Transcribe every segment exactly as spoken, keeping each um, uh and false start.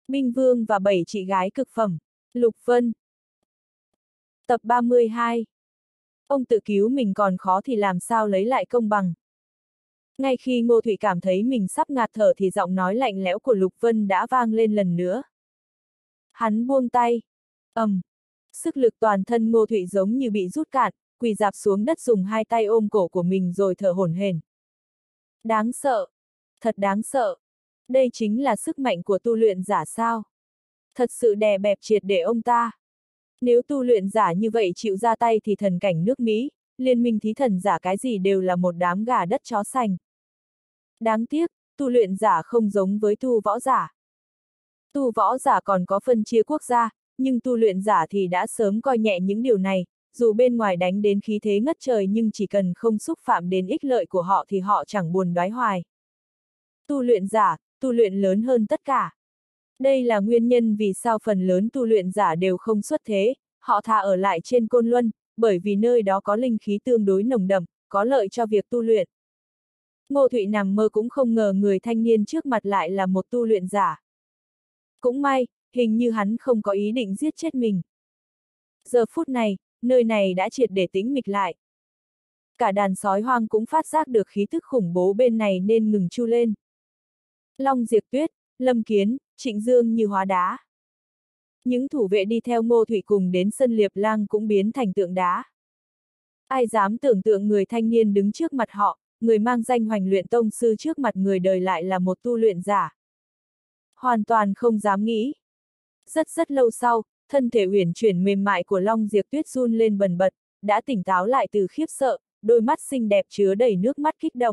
Binh Vương và bảy chị gái cực phẩm. Lục Vân. Tập ba mươi hai. Ông tự cứu mình còn khó thì làm sao lấy lại công bằng. Ngay khi Ngô Thụy cảm thấy mình sắp ngạt thở thì giọng nói lạnh lẽo của Lục Vân đã vang lên lần nữa. Hắn buông tay. ầm, um, sức lực toàn thân Ngô Thụy giống như bị rút cạn, quỳ rạp xuống đất dùng hai tay ôm cổ của mình rồi thở hổn hển. Đáng sợ. Thật đáng sợ. Đây chính là sức mạnh của tu luyện giả sao? Thật sự đè bẹp triệt để ông ta. Nếu tu luyện giả như vậy chịu ra tay thì thần cảnh nước Mỹ, liên minh thí thần giả cái gì đều là một đám gà đất chó sành. Đáng tiếc, tu luyện giả không giống với tu võ giả. Tu võ giả còn có phân chia quốc gia, nhưng tu luyện giả thì đã sớm coi nhẹ những điều này, dù bên ngoài đánh đến khí thế ngất trời nhưng chỉ cần không xúc phạm đến ích lợi của họ thì họ chẳng buồn đoái hoài. Tu luyện giả, tu luyện lớn hơn tất cả. Đây là nguyên nhân vì sao phần lớn tu luyện giả đều không xuất thế, họ thà ở lại trên Côn Luân, bởi vì nơi đó có linh khí tương đối nồng đậm, có lợi cho việc tu luyện. Ngô Thụy nằm mơ cũng không ngờ người thanh niên trước mặt lại là một tu luyện giả. Cũng may, hình như hắn không có ý định giết chết mình. Giờ phút này, nơi này đã triệt để tĩnh mịch lại. Cả đàn sói hoang cũng phát giác được khí tức khủng bố bên này nên ngừng chu lên. Long Diệp Tuyết, Lâm Kiến, Trịnh Dương như hóa đá. Những thủ vệ đi theo Ngô Thụy cùng đến sân Liệp Lang cũng biến thành tượng đá. Ai dám tưởng tượng người thanh niên đứng trước mặt họ, người mang danh Hoành Luyện Tông sư trước mặt người đời lại là một tu luyện giả. Hoàn toàn không dám nghĩ. Rất rất lâu sau, thân thể uyển chuyển mềm mại của Long Diệp Tuyết run lên bần bật, đã tỉnh táo lại từ khiếp sợ, đôi mắt xinh đẹp chứa đầy nước mắt kích động.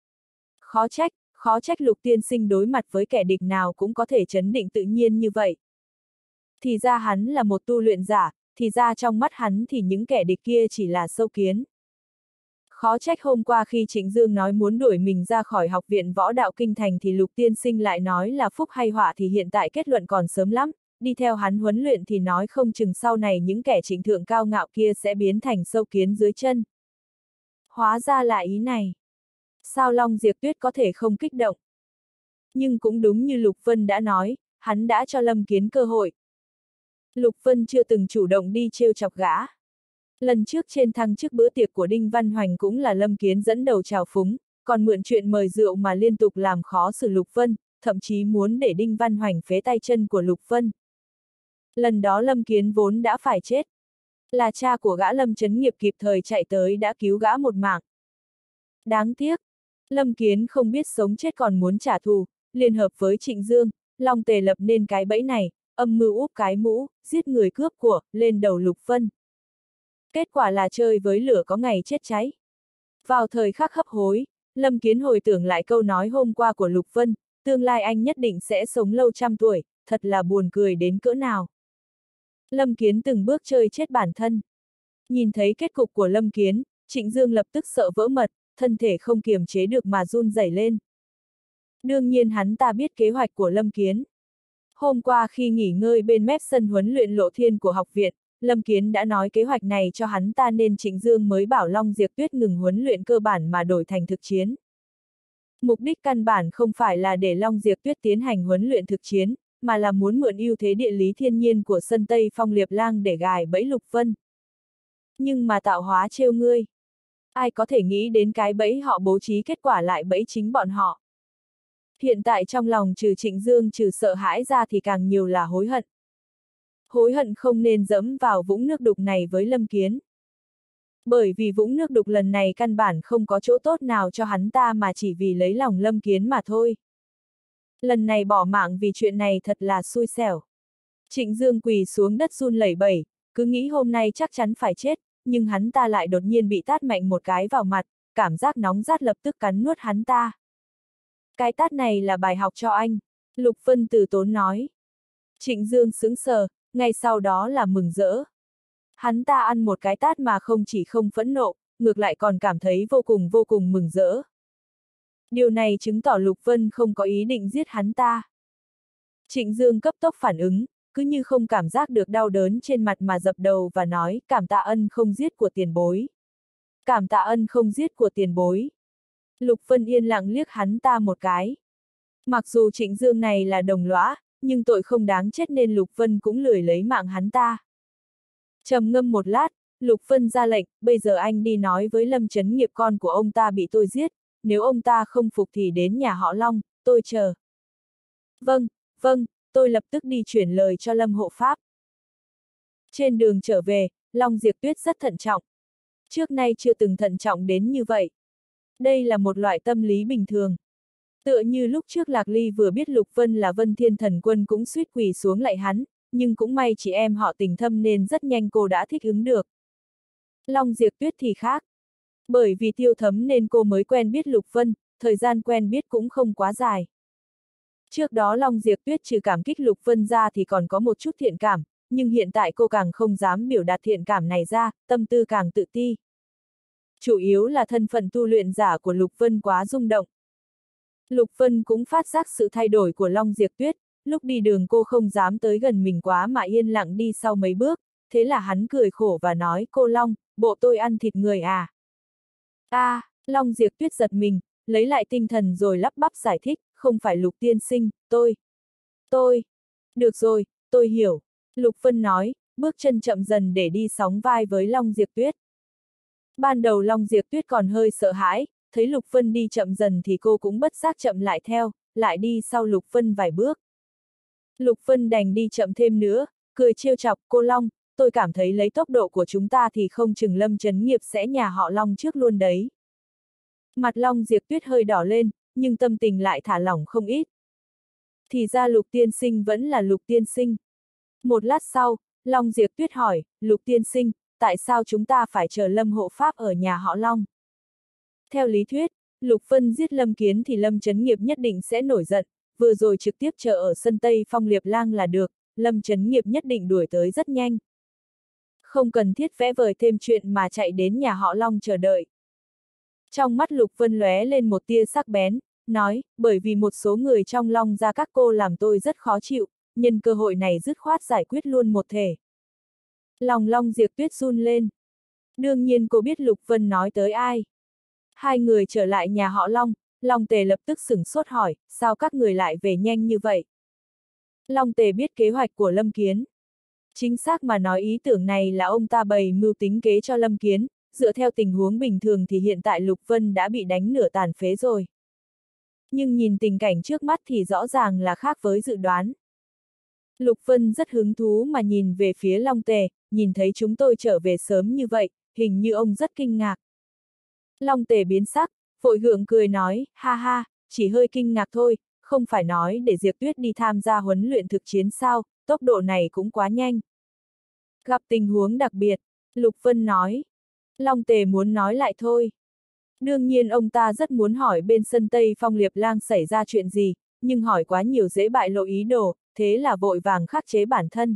Khó trách, khó trách Lục tiên sinh đối mặt với kẻ địch nào cũng có thể trấn định tự nhiên như vậy. Thì ra hắn là một tu luyện giả, thì ra trong mắt hắn thì những kẻ địch kia chỉ là sâu kiến. Khó trách hôm qua khi Trịnh Dương nói muốn đuổi mình ra khỏi học viện võ đạo kinh thành thì Lục tiên sinh lại nói là phúc hay họa thì hiện tại kết luận còn sớm lắm, đi theo hắn huấn luyện thì nói không chừng sau này những kẻ trịnh thượng cao ngạo kia sẽ biến thành sâu kiến dưới chân. Hóa ra là ý này. Sao Long Diệp Tuyết có thể không kích động? Nhưng cũng đúng như Lục Vân đã nói, hắn đã cho Lâm Kiến cơ hội. Lục Vân chưa từng chủ động đi trêu chọc gã. Lần trước trên thăng chức bữa tiệc của Đinh Văn Hoành cũng là Lâm Kiến dẫn đầu trào phúng, còn mượn chuyện mời rượu mà liên tục làm khó xử Lục Vân, thậm chí muốn để Đinh Văn Hoành phế tay chân của Lục Vân. Lần đó Lâm Kiến vốn đã phải chết. Là cha của gã Lâm Chấn Nghiệp kịp thời chạy tới đã cứu gã một mạng. Đáng tiếc, Lâm Kiến không biết sống chết còn muốn trả thù, liên hợp với Trịnh Dương, Long Tề lập nên cái bẫy này, âm mưu úp cái mũ, giết người cướp của, lên đầu Lục Vân. Kết quả là chơi với lửa có ngày chết cháy. Vào thời khắc hấp hối, Lâm Kiến hồi tưởng lại câu nói hôm qua của Lục Vân, tương lai anh nhất định sẽ sống lâu trăm tuổi, thật là buồn cười đến cỡ nào. Lâm Kiến từng bước chơi chết bản thân. Nhìn thấy kết cục của Lâm Kiến, Trịnh Dương lập tức sợ vỡ mật, thân thể không kiềm chế được mà run rẩy lên. Đương nhiên hắn ta biết kế hoạch của Lâm Kiến. Hôm qua khi nghỉ ngơi bên mép sân huấn luyện Lộ Thiên của học viện, Lâm Kiến đã nói kế hoạch này cho hắn ta nên Trịnh Dương mới bảo Long Diệp Tuyết ngừng huấn luyện cơ bản mà đổi thành thực chiến. Mục đích căn bản không phải là để Long Diệp Tuyết tiến hành huấn luyện thực chiến, mà là muốn mượn ưu thế địa lý thiên nhiên của sân Tây Phong Liệp Lang để gài bẫy Lục Vân. Nhưng mà tạo hóa trêu ngươi. Ai có thể nghĩ đến cái bẫy họ bố trí kết quả lại bẫy chính bọn họ. Hiện tại trong lòng trừ Trịnh Dương trừ sợ hãi ra thì càng nhiều là hối hận. Hối hận không nên dẫm vào vũng nước đục này với Lâm Kiến. Bởi vì vũng nước đục lần này căn bản không có chỗ tốt nào cho hắn ta mà chỉ vì lấy lòng Lâm Kiến mà thôi. Lần này bỏ mạng vì chuyện này thật là xui xẻo. Trịnh Dương quỳ xuống đất run lẩy bẩy, cứ nghĩ hôm nay chắc chắn phải chết, nhưng hắn ta lại đột nhiên bị tát mạnh một cái vào mặt, cảm giác nóng rát lập tức cắn nuốt hắn ta. Cái tát này là bài học cho anh, Lục Vân từ tốn nói. Trịnh Dương sững sờ, ngay sau đó là mừng rỡ. Hắn ta ăn một cái tát mà không chỉ không phẫn nộ, ngược lại còn cảm thấy vô cùng vô cùng mừng rỡ. Điều này chứng tỏ Lục Vân không có ý định giết hắn ta. Trịnh Dương cấp tốc phản ứng, cứ như không cảm giác được đau đớn trên mặt mà dập đầu và nói cảm tạ ân không giết của tiền bối. Cảm tạ ân không giết của tiền bối. Lục Vân yên lặng liếc hắn ta một cái. Mặc dù Trịnh Dương này là đồng lõa, nhưng tội không đáng chết nên Lục Vân cũng lười lấy mạng hắn ta. Trầm ngâm một lát, Lục Vân ra lệnh, bây giờ anh đi nói với Lâm Chấn Nghiệp con của ông ta bị tôi giết, nếu ông ta không phục thì đến nhà họ Long, tôi chờ. Vâng, vâng, tôi lập tức đi chuyển lời cho Lâm hộ pháp. Trên đường trở về, Long Diệp Tuyết rất thận trọng. Trước nay chưa từng thận trọng đến như vậy. Đây là một loại tâm lý bình thường. Tựa như lúc trước Lạc Ly vừa biết Lục Vân là Vân Thiên Thần Quân cũng suýt quỳ xuống lạy hắn, nhưng cũng may chị em họ tình thâm nên rất nhanh cô đã thích ứng được. Long Diệp Tuyết thì khác. Bởi vì Tiêu Thấm nên cô mới quen biết Lục Vân, thời gian quen biết cũng không quá dài. Trước đó Long Diệp Tuyết trừ cảm kích Lục Vân ra thì còn có một chút thiện cảm, nhưng hiện tại cô càng không dám biểu đạt thiện cảm này ra, tâm tư càng tự ti. Chủ yếu là thân phận tu luyện giả của Lục Vân quá rung động. Lục Vân cũng phát giác sự thay đổi của Long Diệp Tuyết, lúc đi đường cô không dám tới gần mình quá mà yên lặng đi sau mấy bước, thế là hắn cười khổ và nói, cô Long, bộ tôi ăn thịt người à? A, à, Long Diệp Tuyết giật mình, lấy lại tinh thần rồi lắp bắp giải thích, không phải Lục tiên sinh, tôi. Tôi. Được rồi, tôi hiểu. Lục Vân nói, bước chân chậm dần để đi sóng vai với Long Diệp Tuyết. Ban đầu Long Diệp Tuyết còn hơi sợ hãi, thấy Lục Vân đi chậm dần thì cô cũng bất giác chậm lại theo, lại đi sau Lục Vân vài bước. Lục Vân đành đi chậm thêm nữa, cười trêu chọc, cô Long, tôi cảm thấy lấy tốc độ của chúng ta thì không chừng Lâm Chấn Nghiệp sẽ nhà họ Long trước luôn đấy. Mặt Long Diệp Tuyết hơi đỏ lên, nhưng tâm tình lại thả lỏng không ít. Thì ra Lục tiên sinh vẫn là Lục tiên sinh. Một lát sau, Long Diệp Tuyết hỏi, Lục tiên sinh, tại sao chúng ta phải chờ Lâm hộ pháp ở nhà họ Long? Theo lý thuyết, Lục Vân giết Lâm Kiến thì Lâm Chấn Nghiệp nhất định sẽ nổi giận, vừa rồi trực tiếp chờ ở sân Tây Phong Liệp Lang là được, Lâm Chấn Nghiệp nhất định đuổi tới rất nhanh. Không cần thiết vẽ vời thêm chuyện mà chạy đến nhà họ Long chờ đợi. Trong mắt Lục Vân lóe lên một tia sắc bén, nói, bởi vì một số người trong Long gia các cô làm tôi rất khó chịu, nhân cơ hội này dứt khoát giải quyết luôn một thể. Lòng Long Diệp Tuyết run lên. Đương nhiên cô biết Lục Vân nói tới ai. Hai người trở lại nhà họ Long, Long Tề lập tức sửng sốt hỏi, sao các người lại về nhanh như vậy? Long Tề biết kế hoạch của Lâm Kiến. Chính xác mà nói ý tưởng này là ông ta bày mưu tính kế cho Lâm Kiến, dựa theo tình huống bình thường thì hiện tại Lục Vân đã bị đánh nửa tàn phế rồi. Nhưng nhìn tình cảnh trước mắt thì rõ ràng là khác với dự đoán. Lục Vân rất hứng thú mà nhìn về phía Long Tề, nhìn thấy chúng tôi trở về sớm như vậy, hình như ông rất kinh ngạc. Long Tề biến sắc, vội gượng cười nói, ha ha, chỉ hơi kinh ngạc thôi, không phải nói để Diệp Tuyết đi tham gia huấn luyện thực chiến sao, tốc độ này cũng quá nhanh. Gặp tình huống đặc biệt, Lục Vân nói. Long Tề muốn nói lại thôi. Đương nhiên ông ta rất muốn hỏi bên sân Tây Phong Liệp Lang xảy ra chuyện gì, nhưng hỏi quá nhiều dễ bại lộ ý đồ, thế là vội vàng khắc chế bản thân.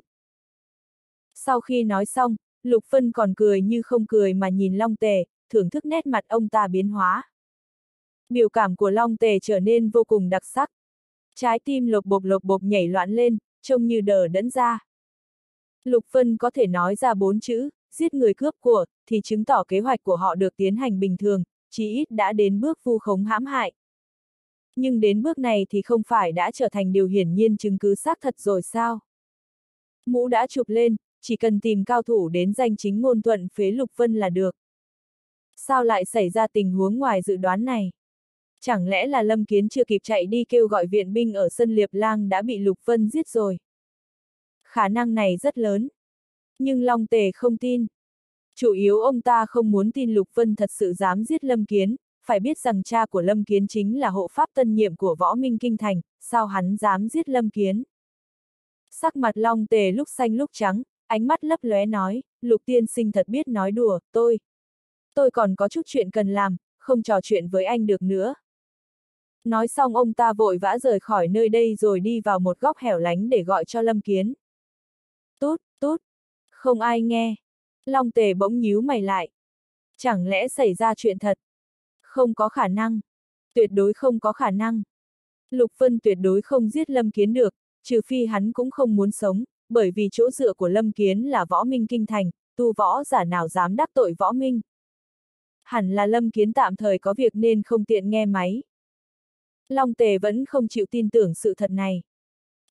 Sau khi nói xong, Lục Vân còn cười như không cười mà nhìn Long Tề, thưởng thức nét mặt ông ta biến hóa. Biểu cảm của Long Tề trở nên vô cùng đặc sắc. Trái tim lộc bộp lộc bộp nhảy loạn lên, trông như đờ đẫn ra. Lục Vân có thể nói ra bốn chữ, giết người cướp của, thì chứng tỏ kế hoạch của họ được tiến hành bình thường, chí ít đã đến bước vu khống hãm hại. Nhưng đến bước này thì không phải đã trở thành điều hiển nhiên chứng cứ xác thật rồi sao? Mũ đã chụp lên, chỉ cần tìm cao thủ đến danh chính ngôn thuận phế Lục Vân là được. Sao lại xảy ra tình huống ngoài dự đoán này? Chẳng lẽ là Lâm Kiến chưa kịp chạy đi kêu gọi viện binh ở sân Liệp Lang đã bị Lục Vân giết rồi? Khả năng này rất lớn. Nhưng Long Tề không tin. Chủ yếu ông ta không muốn tin Lục Vân thật sự dám giết Lâm Kiến, phải biết rằng cha của Lâm Kiến chính là hộ pháp tân nhiệm của Võ Minh Kinh Thành, sao hắn dám giết Lâm Kiến? Sắc mặt Long Tề lúc xanh lúc trắng, ánh mắt lấp lóe nói, Lục tiên sinh thật biết nói đùa, tôi. Tôi còn có chút chuyện cần làm, không trò chuyện với anh được nữa. Nói xong ông ta vội vã rời khỏi nơi đây rồi đi vào một góc hẻo lánh để gọi cho Lâm Kiến. Tút, tút, không ai nghe. Long Tề bỗng nhíu mày lại. Chẳng lẽ xảy ra chuyện thật? Không có khả năng. Tuyệt đối không có khả năng. Lục Vân tuyệt đối không giết Lâm Kiến được, trừ phi hắn cũng không muốn sống, bởi vì chỗ dựa của Lâm Kiến là Võ Minh Kinh Thành, tu võ giả nào dám đắc tội Võ Minh. Hẳn là Lâm Kiến tạm thời có việc nên không tiện nghe máy. Long Tề vẫn không chịu tin tưởng sự thật này.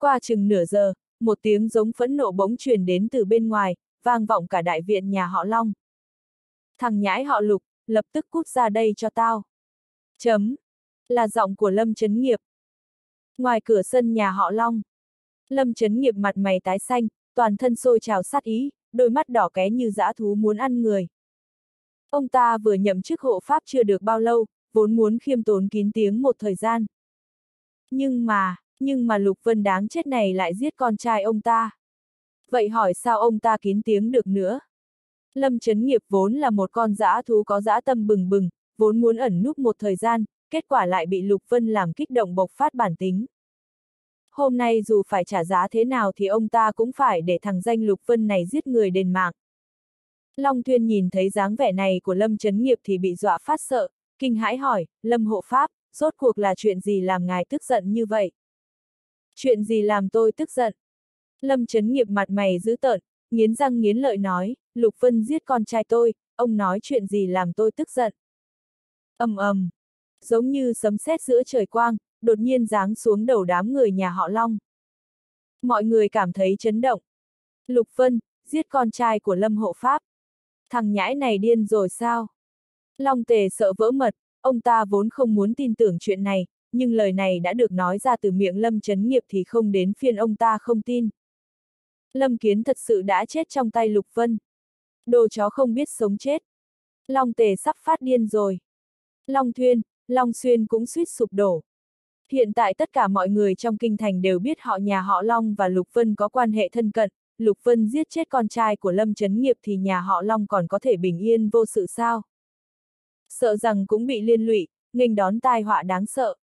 Qua chừng nửa giờ, một tiếng giống phẫn nộ bỗng truyền đến từ bên ngoài, vang vọng cả đại viện nhà họ Long. Thằng nhãi họ Lục, lập tức cút ra đây cho tao. Chấm. Là giọng của Lâm Chấn Nghiệp. Ngoài cửa sân nhà họ Long, Lâm Chấn Nghiệp mặt mày tái xanh, toàn thân sôi trào sát ý, đôi mắt đỏ ké như dã thú muốn ăn người. Ông ta vừa nhậm chức hộ pháp chưa được bao lâu, vốn muốn khiêm tốn kín tiếng một thời gian. Nhưng mà, nhưng mà Lục Vân đáng chết này lại giết con trai ông ta. Vậy hỏi sao ông ta kín tiếng được nữa? Lâm Chấn Nghiệp vốn là một con dã thú có dã tâm bừng bừng, vốn muốn ẩn núp một thời gian, kết quả lại bị Lục Vân làm kích động bộc phát bản tính. Hôm nay dù phải trả giá thế nào thì ông ta cũng phải để thằng danh Lục Vân này giết người đền mạng. Long Thuyên nhìn thấy dáng vẻ này của Lâm Chấn Nghiệp thì bị dọa phát sợ, kinh hãi hỏi, Lâm hộ pháp, rốt cuộc là chuyện gì làm ngài tức giận như vậy? Chuyện gì làm tôi tức giận? Lâm Chấn Nghiệp mặt mày dữ tợn, nghiến răng nghiến lợi nói, Lục Vân giết con trai tôi, ông nói chuyện gì làm tôi tức giận? Ầm ầm, giống như sấm sét giữa trời quang, đột nhiên giáng xuống đầu đám người nhà họ Long. Mọi người cảm thấy chấn động. Lục Vân, giết con trai của Lâm hộ pháp. Thằng nhãi này điên rồi sao? Long Tề sợ vỡ mật, ông ta vốn không muốn tin tưởng chuyện này, nhưng lời này đã được nói ra từ miệng Lâm Chấn Nghiệp thì không đến phiên ông ta không tin. Lâm Kiến thật sự đã chết trong tay Lục Vân. Đồ chó không biết sống chết. Long Tề sắp phát điên rồi. Long Thuyên, Long Xuyên cũng suýt sụp đổ. Hiện tại tất cả mọi người trong kinh thành đều biết họ nhà họ Long và Lục Vân có quan hệ thân cận, Lục Vân giết chết con trai của Lâm Chấn Nghiệp thì nhà họ Long còn có thể bình yên vô sự sao? Sợ rằng cũng bị liên lụy, nghênh đón tai họa đáng sợ.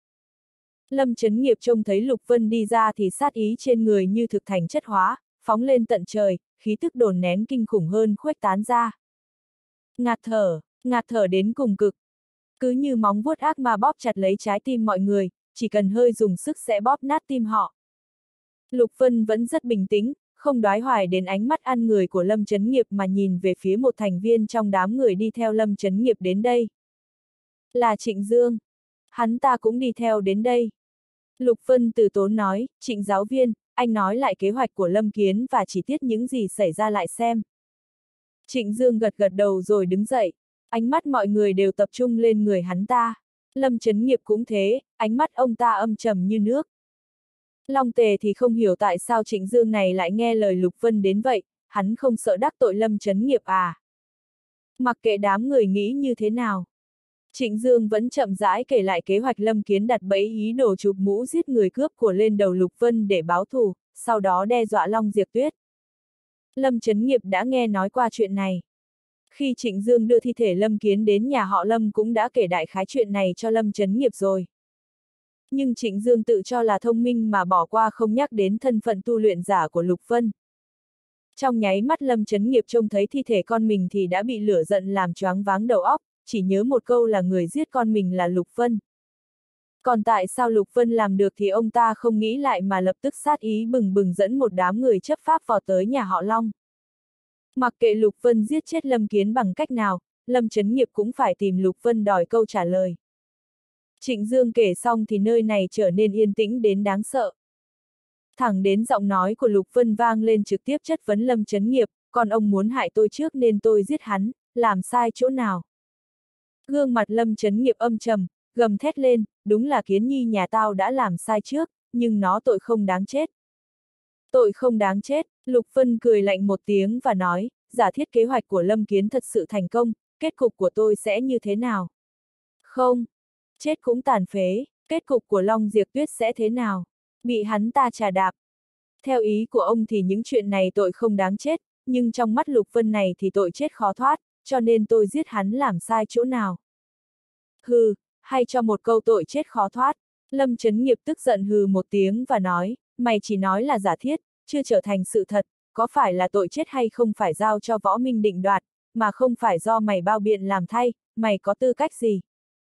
Lâm Chấn Nghiệp trông thấy Lục Vân đi ra thì sát ý trên người như thực thành chất hóa, phóng lên tận trời, khí tức đồn nén kinh khủng hơn khuếch tán ra. Ngạt thở, ngạt thở đến cùng cực. Cứ như móng vuốt ác ma bóp chặt lấy trái tim mọi người, chỉ cần hơi dùng sức sẽ bóp nát tim họ. Lục Vân vẫn rất bình tĩnh, không đoái hoài đến ánh mắt ăn người của Lâm Chấn Nghiệp mà nhìn về phía một thành viên trong đám người đi theo Lâm Chấn Nghiệp đến đây. Là Trịnh Dương. Hắn ta cũng đi theo đến đây. Lục Vân từ tốn nói, Trịnh giáo viên, anh nói lại kế hoạch của Lâm Kiến và chi tiết những gì xảy ra lại xem. Trịnh Dương gật gật đầu rồi đứng dậy. Ánh mắt mọi người đều tập trung lên người hắn ta. Lâm Chấn Nghiệp cũng thế, ánh mắt ông ta âm trầm như nước. Long Tề thì không hiểu tại sao Trịnh Dương này lại nghe lời Lục Vân đến vậy, hắn không sợ đắc tội Lâm Chấn Nghiệp à? Mặc kệ đám người nghĩ như thế nào. Trịnh Dương vẫn chậm rãi kể lại kế hoạch Lâm Kiến đặt bẫy ý đồ chụp mũ giết người cướp của lên đầu Lục Vân để báo thù, sau đó đe dọa Long Diệp Tuyết. Lâm Chấn Nghiệp đã nghe nói qua chuyện này. Khi Trịnh Dương đưa thi thể Lâm Kiến đến nhà họ Lâm cũng đã kể đại khái chuyện này cho Lâm Chấn Nghiệp rồi. Nhưng Trịnh Dương tự cho là thông minh mà bỏ qua không nhắc đến thân phận tu luyện giả của Lục Vân. Trong nháy mắt Lâm Chấn Nghiệp trông thấy thi thể con mình thì đã bị lửa giận làm choáng váng đầu óc, chỉ nhớ một câu là người giết con mình là Lục Vân. Còn tại sao Lục Vân làm được thì ông ta không nghĩ lại mà lập tức sát ý bừng bừng dẫn một đám người chấp pháp vào tới nhà họ Long. Mặc kệ Lục Vân giết chết Lâm Kiến bằng cách nào, Lâm Chấn Nghiệp cũng phải tìm Lục Vân đòi câu trả lời. Trịnh Dương kể xong thì nơi này trở nên yên tĩnh đến đáng sợ. Thẳng đến giọng nói của Lục Vân vang lên trực tiếp chất vấn Lâm Chấn Nghiệp, còn ông muốn hại tôi trước nên tôi giết hắn, làm sai chỗ nào? Gương mặt Lâm Chấn Nghiệp âm trầm, gầm thét lên, đúng là Kiến Nhi nhà tao đã làm sai trước, nhưng nó tội không đáng chết. Tội không đáng chết, Lục Vân cười lạnh một tiếng và nói, giả thiết kế hoạch của Lâm Kiến thật sự thành công, kết cục của tôi sẽ như thế nào? Không, chết cũng tàn phế, kết cục của Long Diệp Tuyết sẽ thế nào? Bị hắn ta trà đạp. Theo ý của ông thì những chuyện này tội không đáng chết, nhưng trong mắt Lục Vân này thì tội chết khó thoát, cho nên tôi giết hắn làm sai chỗ nào? Hừ, hay cho một câu tội chết khó thoát. Lâm Chấn Nghiệp tức giận hừ một tiếng và nói, mày chỉ nói là giả thiết, chưa trở thành sự thật, có phải là tội chết hay không phải giao cho võ minh định đoạt, mà không phải do mày bao biện làm thay, mày có tư cách gì?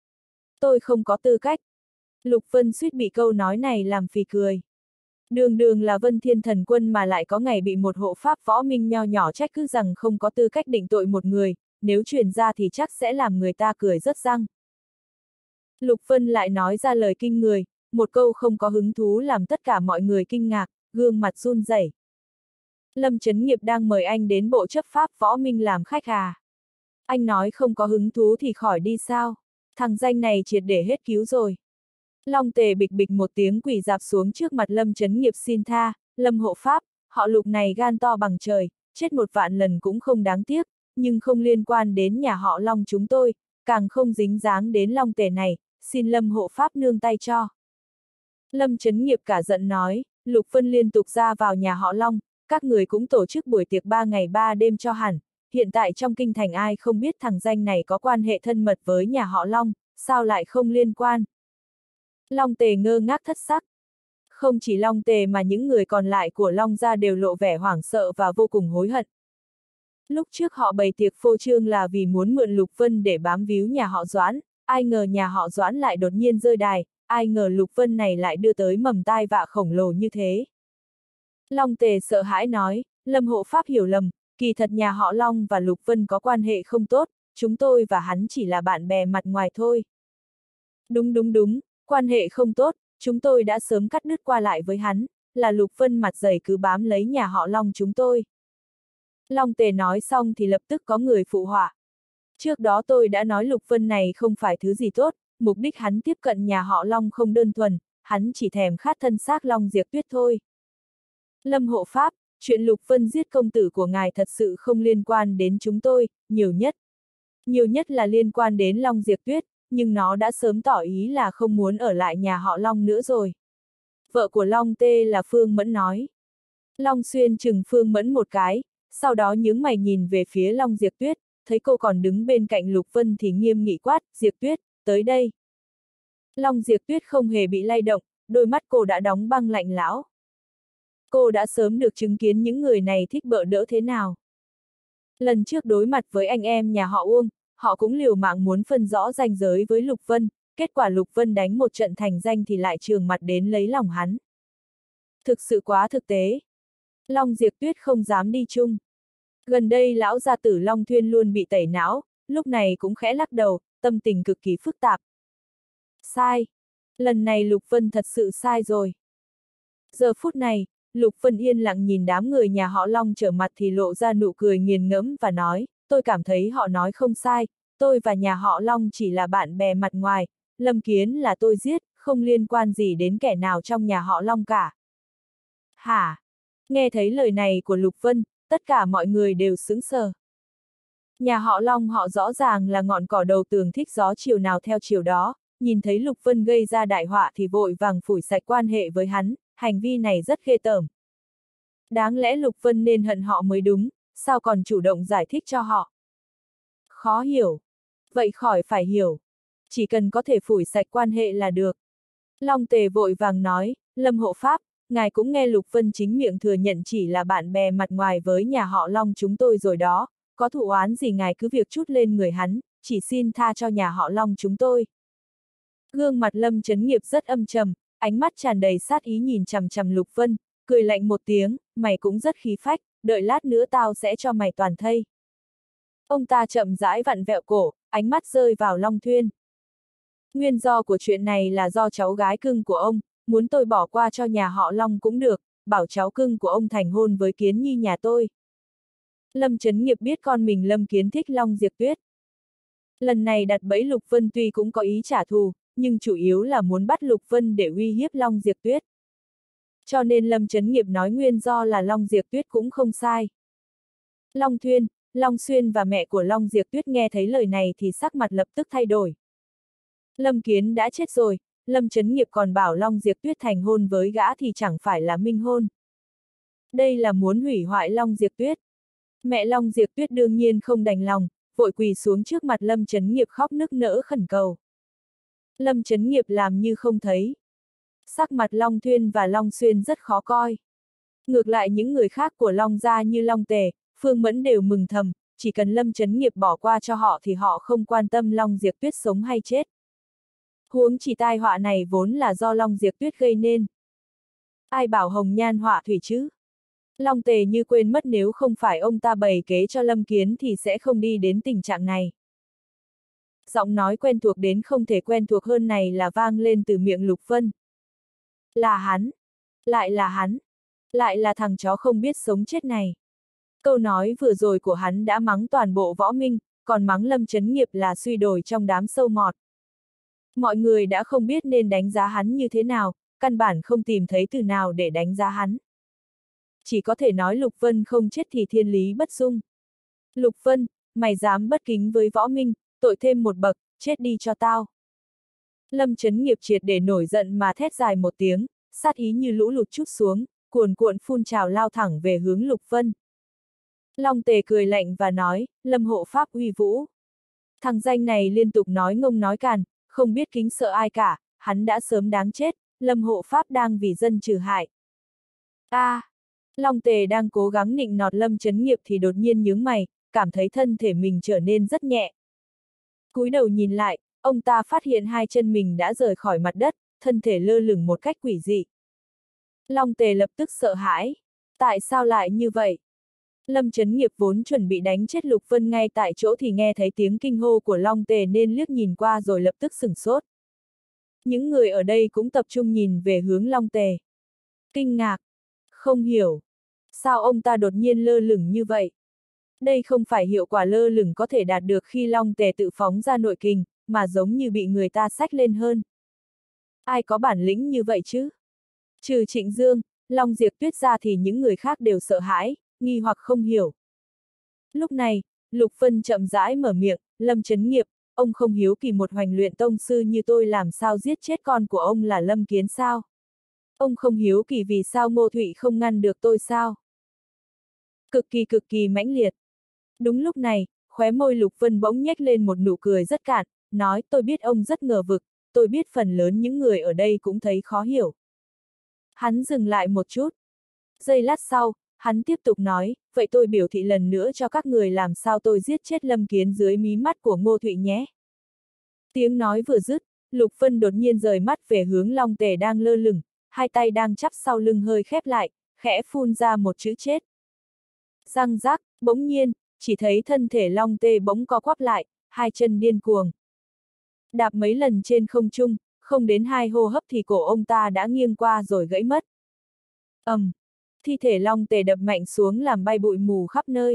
Tôi không có tư cách. Lục Vân suýt bị câu nói này làm phì cười. Đường đường là Vân Thiên Thần Quân mà lại có ngày bị một hộ pháp võ minh nho nhỏ trách cứ rằng không có tư cách định tội một người, nếu truyền ra thì chắc sẽ làm người ta cười rớt răng. Lục Vân lại nói ra lời kinh người, một câu không có hứng thú làm tất cả mọi người kinh ngạc, gương mặt run rẩy. Lâm Chấn Nghiệp đang mời anh đến bộ chấp pháp Võ Minh làm khách à? Anh nói không có hứng thú thì khỏi đi sao? Thằng danh này triệt để hết cứu rồi. Long Tề bịch bịch một tiếng quỳ dạp xuống trước mặt Lâm Chấn Nghiệp xin tha, Lâm hộ pháp, họ Lục này gan to bằng trời, chết một vạn lần cũng không đáng tiếc, nhưng không liên quan đến nhà họ Long chúng tôi, càng không dính dáng đến Long Tề này, xin Lâm hộ pháp nương tay cho. Lâm Chấn Nghiệp cả giận nói, Lục Vân liên tục ra vào nhà họ Long, các người cũng tổ chức buổi tiệc ba ngày ba đêm cho hẳn, hiện tại trong kinh thành ai không biết thằng danh này có quan hệ thân mật với nhà họ Long, sao lại không liên quan? Long Tề ngơ ngác thất sắc. Không chỉ Long Tề mà những người còn lại của Long gia đều lộ vẻ hoảng sợ và vô cùng hối hận. Lúc trước họ bày tiệc phô trương là vì muốn mượn Lục Vân để bám víu nhà họ Doãn, ai ngờ nhà họ Doãn lại đột nhiên rơi đài, ai ngờ Lục Vân này lại đưa tới mầm tai vạ khổng lồ như thế. Long Tề sợ hãi nói, Lâm hộ pháp hiểu lầm, kỳ thật nhà họ Long và Lục Vân có quan hệ không tốt, chúng tôi và hắn chỉ là bạn bè mặt ngoài thôi. Đúng đúng đúng, quan hệ không tốt, chúng tôi đã sớm cắt đứt qua lại với hắn, là Lục Vân mặt dày cứ bám lấy nhà họ Long chúng tôi. Long Tề nói xong thì lập tức có người phụ họa. Trước đó tôi đã nói Lục Vân này không phải thứ gì tốt, mục đích hắn tiếp cận nhà họ Long không đơn thuần, hắn chỉ thèm khát thân xác Long Diệp Tuyết thôi. Lâm hộ pháp, chuyện Lục Vân giết công tử của ngài thật sự không liên quan đến chúng tôi, nhiều nhất. Nhiều nhất là liên quan đến Long Diệp Tuyết, nhưng nó đã sớm tỏ ý là không muốn ở lại nhà họ Long nữa rồi. Vợ của Long Tê là Phương Mẫn nói. Long Xuyên chừng Phương Mẫn một cái, sau đó nhướng mày nhìn về phía Long Diệp Tuyết, thấy cô còn đứng bên cạnh Lục Vân thì nghiêm nghị quát, Diệp Tuyết, tới đây. Long Diệp Tuyết không hề bị lay động, đôi mắt cô đã đóng băng lạnh lẽo. Cô đã sớm được chứng kiến những người này thích bợ đỡ thế nào. Lần trước đối mặt với anh em nhà họ Uông, họ cũng liều mạng muốn phân rõ ranh giới với Lục Vân, kết quả Lục Vân đánh một trận thành danh thì lại trường mặt đến lấy lòng hắn. Thực sự quá thực tế. Long Diệp Tuyết không dám đi chung. Gần đây lão gia tử Long Thuyên luôn bị tẩy não, lúc này cũng khẽ lắc đầu, tâm tình cực kỳ phức tạp. Sai. Lần này Lục Vân thật sự sai rồi. Giờ phút này, Lục Vân yên lặng nhìn đám người nhà họ Long trở mặt thì lộ ra nụ cười nghiền ngẫm và nói, tôi cảm thấy họ nói không sai, tôi và nhà họ Long chỉ là bạn bè mặt ngoài, Lâm Kiến là tôi giết, không liên quan gì đến kẻ nào trong nhà họ Long cả. Hả? Nghe thấy lời này của Lục Vân, tất cả mọi người đều sững sờ. Nhà họ Long họ rõ ràng là ngọn cỏ đầu tường thích gió chiều nào theo chiều đó, nhìn thấy Lục Vân gây ra đại họa thì vội vàng phủi sạch quan hệ với hắn, hành vi này rất ghê tởm. Đáng lẽ Lục Vân nên hận họ mới đúng, sao còn chủ động giải thích cho họ? Khó hiểu. Vậy khỏi phải hiểu. Chỉ cần có thể phủi sạch quan hệ là được. Long Tề vội vàng nói, Lâm hộ pháp, ngài cũng nghe Lục Vân chính miệng thừa nhận chỉ là bạn bè mặt ngoài với nhà họ Long chúng tôi rồi đó, có thù oán gì ngài cứ việc trút lên người hắn, chỉ xin tha cho nhà họ Long chúng tôi. Gương mặt Lâm Chấn Nghiệp rất âm trầm, ánh mắt tràn đầy sát ý nhìn chằm chằm Lục Vân, cười lạnh một tiếng, mày cũng rất khí phách, đợi lát nữa tao sẽ cho mày toàn thây. Ông ta chậm rãi vặn vẹo cổ, ánh mắt rơi vào Long Thuyên. Nguyên do của chuyện này là do cháu gái cưng của ông, muốn tôi bỏ qua cho nhà họ Long cũng được, bảo cháu cưng của ông thành hôn với Kiến Nhi nhà tôi. Lâm Chấn Nghiệp biết con mình Lâm Kiến thích Long Diệp Tuyết. Lần này đặt bẫy Lục Vân tuy cũng có ý trả thù, nhưng chủ yếu là muốn bắt Lục Vân để uy hiếp Long Diệp Tuyết. Cho nên Lâm Chấn Nghiệp nói nguyên do là Long Diệp Tuyết cũng không sai. Long Thuyên, Long Xuyên và mẹ của Long Diệp Tuyết nghe thấy lời này thì sắc mặt lập tức thay đổi. Lâm Kiến đã chết rồi, Lâm Chấn Nghiệp còn bảo Long Diệp Tuyết thành hôn với gã thì chẳng phải là minh hôn. Đây là muốn hủy hoại Long Diệp Tuyết. Mẹ Long Diệp Tuyết đương nhiên không đành lòng, vội quỳ xuống trước mặt Lâm Chấn Nghiệp khóc nức nở khẩn cầu. Lâm Chấn Nghiệp làm như không thấy. Sắc mặt Long Thuyên và Long Xuyên rất khó coi. Ngược lại những người khác của Long gia như Long Tề, Phương Mẫn đều mừng thầm, chỉ cần Lâm Chấn Nghiệp bỏ qua cho họ thì họ không quan tâm Long Diệp Tuyết sống hay chết. Huống chỉ tai họa này vốn là do Long Diệp Tuyết gây nên. Ai bảo hồng nhan họa thủy chứ? Long Tề như quên mất nếu không phải ông ta bày kế cho Lâm Kiến thì sẽ không đi đến tình trạng này. Giọng nói quen thuộc đến không thể quen thuộc hơn này là vang lên từ miệng Lục Vân. Là hắn. Lại là hắn. Lại là thằng chó không biết sống chết này. Câu nói vừa rồi của hắn đã mắng toàn bộ võ minh, còn mắng Lâm Chấn Nghiệp là suy đồi trong đám sâu mọt. Mọi người đã không biết nên đánh giá hắn như thế nào, căn bản không tìm thấy từ nào để đánh giá hắn. Chỉ có thể nói Lục Vân không chết thì thiên lý bất dung. Lục Vân, mày dám bất kính với võ minh, tội thêm một bậc, chết đi cho tao. Lâm Chấn Nghiệp triệt để nổi giận mà thét dài một tiếng, sát ý như lũ lụt trút xuống, cuồn cuộn phun trào lao thẳng về hướng Lục Vân. Long Tề cười lạnh và nói, Lâm hộ pháp uy vũ. Thằng danh này liên tục nói ngông nói càn, không biết kính sợ ai cả, hắn đã sớm đáng chết, Lâm hộ pháp đang vì dân trừ hại. A, à, Long Tề đang cố gắng nịnh nọt Lâm Chấn Nghiệp thì đột nhiên nhướng mày, cảm thấy thân thể mình trở nên rất nhẹ. Cúi đầu nhìn lại, ông ta phát hiện hai chân mình đã rời khỏi mặt đất, thân thể lơ lửng một cách quỷ dị. Long Tề lập tức sợ hãi. Tại sao lại như vậy? Lâm Chấn Nghiệp vốn chuẩn bị đánh chết Lục Vân ngay tại chỗ thì nghe thấy tiếng kinh hô của Long Tề nên liếc nhìn qua rồi lập tức sửng sốt. Những người ở đây cũng tập trung nhìn về hướng Long Tề. Kinh ngạc. Không hiểu. Sao ông ta đột nhiên lơ lửng như vậy? Đây không phải hiệu quả lơ lửng có thể đạt được khi Long Tề tự phóng ra nội kình, mà giống như bị người ta xách lên hơn. Ai có bản lĩnh như vậy chứ? Trừ Trịnh Dương, Long Diệp Tuyết ra thì những người khác đều sợ hãi, nghi hoặc không hiểu. Lúc này, Lục Vân chậm rãi mở miệng, Lâm Chấn Nghiệp, ông không hiếu kỳ một hoành luyện tông sư như tôi làm sao giết chết con của ông là Lâm Kiến sao? Ông không hiếu kỳ vì sao Ngô Thụy không ngăn được tôi sao? Cực kỳ cực kỳ mãnh liệt. Đúng lúc này, khóe môi Lục Vân bỗng nhếch lên một nụ cười rất cạn, nói tôi biết ông rất ngờ vực, tôi biết phần lớn những người ở đây cũng thấy khó hiểu. Hắn dừng lại một chút. Giây lát sau, hắn tiếp tục nói, vậy tôi biểu thị lần nữa cho các người làm sao tôi giết chết Lâm Kiến dưới mí mắt của Ngô Thụy nhé. Tiếng nói vừa dứt, Lục Vân đột nhiên rời mắt về hướng Long Tề đang lơ lửng, hai tay đang chắp sau lưng hơi khép lại, khẽ phun ra một chữ chết. Răng rác, bỗng nhiên, chỉ thấy thân thể Long Tề bỗng co quắp lại, hai chân điên cuồng. Đạp mấy lần trên không trung, không đến hai hô hấp thì cổ ông ta đã nghiêng qua rồi gãy mất. ầm, um, thi thể Long Tề đập mạnh xuống làm bay bụi mù khắp nơi.